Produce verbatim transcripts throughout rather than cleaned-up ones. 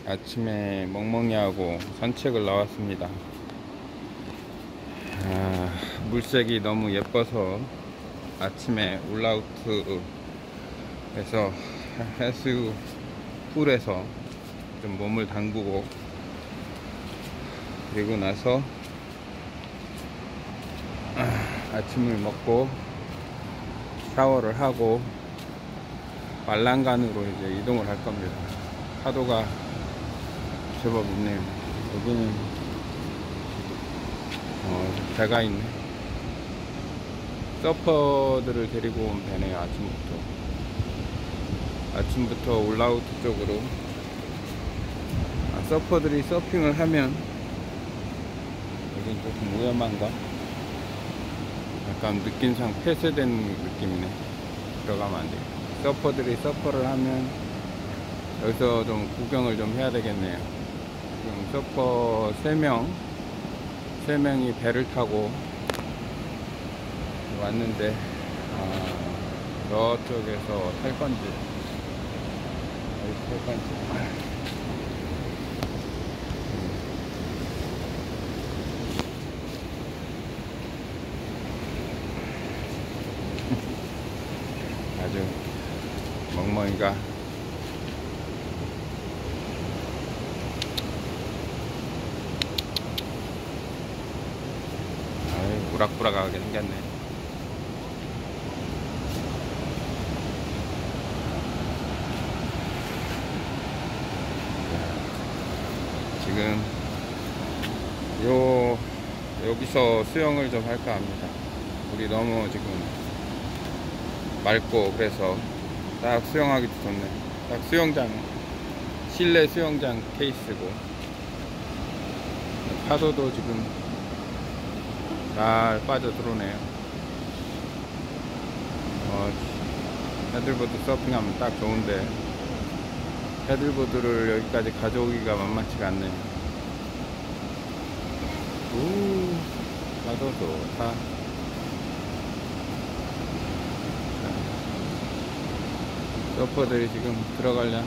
아침에 멍멍이하고 산책을 나왔습니다. 아, 물색이 너무 예뻐서 아침에 울라우트에서 해수 풀에서 좀 몸을 담그고, 그리고 나서 아, 아침을 먹고 샤워를 하고 말랑간으로 이제 이동을 할 겁니다. 파도가 제법 있네요. 여기는 어, 배가 있네. 서퍼들을 데리고 온 배네요. 아침부터 아침부터 울라우트 쪽으로. 아, 서퍼들이 서핑을 하면 여긴 조금 위험한가? 약간 느낌상 폐쇄된 느낌이네. 들어가면 안 돼요. 서퍼들이 서퍼를 하면 여기서 좀 구경을 좀 해야 되겠네요. 지금 서퍼 세 명, 세 명이 배를 타고 왔는데, 아, 저쪽에서 탈 건지, 어디 탈 건지. 아주 멍멍이가 아이, 우락부락하게 생겼네. 지금 요 여기서 수영을 좀 할까 합니다. 물이 너무 지금 맑고 그래서 딱 수영하기도 좋네. 딱 수영장, 실내 수영장 케이스고, 파도도 지금 잘 빠져 들어오네요. 어, 패들보드 서핑하면 딱 좋은데 패들보드를 여기까지 가져오기가 만만치가 않네요. 우, 파도 좋다. 서퍼들이 지금 들어가려나?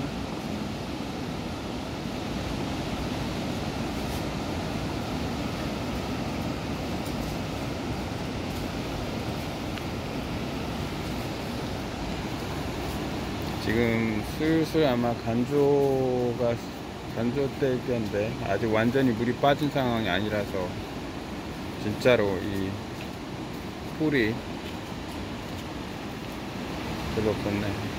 지금 슬슬 아마 간조가 간조 때일 텐데 아직 완전히 물이 빠진 상황이 아니라서 진짜로 이 풀이 별로 없네.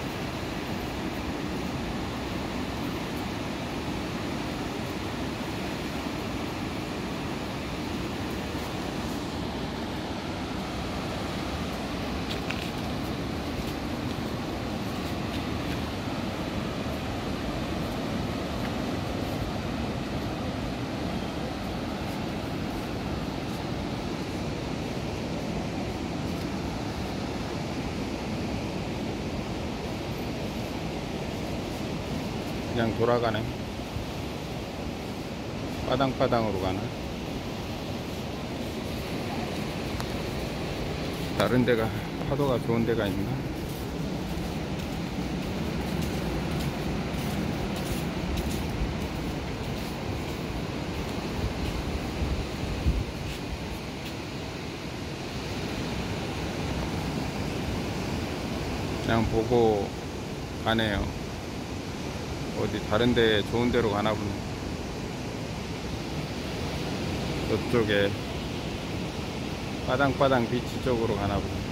그냥 돌아가네. 빠당빠당으로 가네. 다른 데가 파도가 좋은 데가 있나? 그냥 보고 가네요. 어디 다른 데 좋은 데로 가나 보네. 저쪽에 빠당빠당 비치 쪽으로 가나 보네.